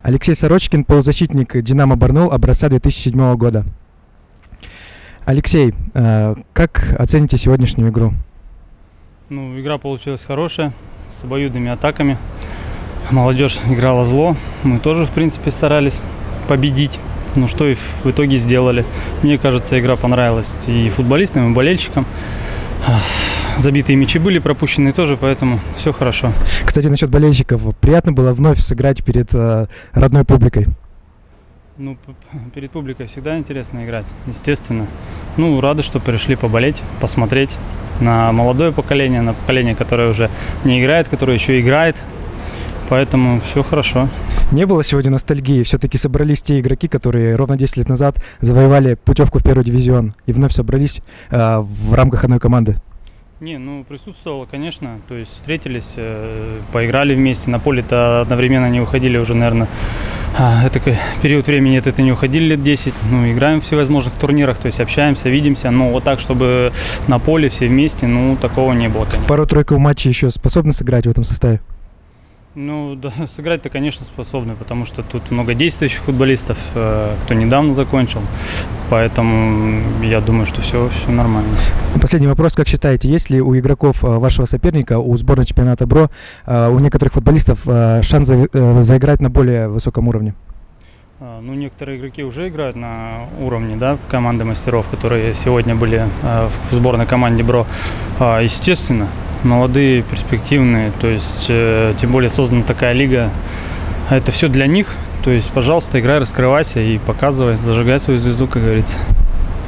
Алексей Сорочкин, полузащитник «Динамо Барнаул» образца 2007 года. Алексей, как оцените сегодняшнюю игру? Ну, игра получилась хорошая, с обоюдными атаками. Молодежь играла зло. Мы тоже, в принципе, старались победить. Ну, что и в итоге сделали. Мне кажется, игра понравилась и футболистам, и болельщикам. Забитые мячи были пропущены тоже, поэтому все хорошо. Кстати, насчет болельщиков. Приятно было вновь сыграть перед родной публикой? Ну, перед публикой всегда интересно играть, естественно. Ну, рады, что пришли поболеть, посмотреть на молодое поколение, на поколение, которое уже не играет, которое еще играет. Поэтому все хорошо. Не было сегодня ностальгии? Все-таки собрались те игроки, которые ровно 10 лет назад завоевали путевку в первый дивизион и вновь собрались в рамках одной команды. Не, ну присутствовало, конечно. То есть встретились, поиграли вместе. На поле-то одновременно не уходили уже, наверное, это период времени это не уходили лет 10. Ну, играем в всевозможных турнирах, то есть общаемся, видимся. Но вот так, чтобы на поле все вместе, ну, такого не было, конечно. Пару-тройку матчей еще способны сыграть в этом составе? Ну, да, сыграть-то, конечно, способны, потому что тут много действующих футболистов, кто недавно закончил. Поэтому я думаю, что все нормально. Последний вопрос. Как считаете, есть ли у игроков вашего соперника, у сборной чемпионата БРО, у некоторых футболистов шанс заиграть на более высоком уровне? Ну, некоторые игроки уже играют на уровне, да, команды мастеров, которые сегодня были в сборной команде БРО. Естественно, молодые, перспективные, то есть, тем более создана такая лига. Это все для них. То есть, пожалуйста, играй, раскрывайся и показывай, зажигай свою звезду, как говорится.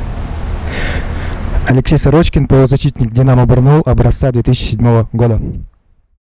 Алексей Сорочкин, полузащитник «Динамо Барнаул» образца 2007 года.